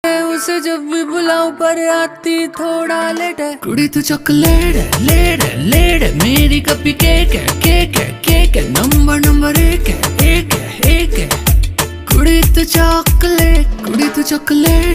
उसे जब भी बुलाऊं पर आती थोड़ा लेट है। कुड़ी तू चॉकलेट है, लेट है, लेट है, मेरी कपी केक है, केक है, केक है, नंबर एक है, एक है, एक है। कुड़ी तू चॉकलेट, कुड़ी तू चॉकलेट।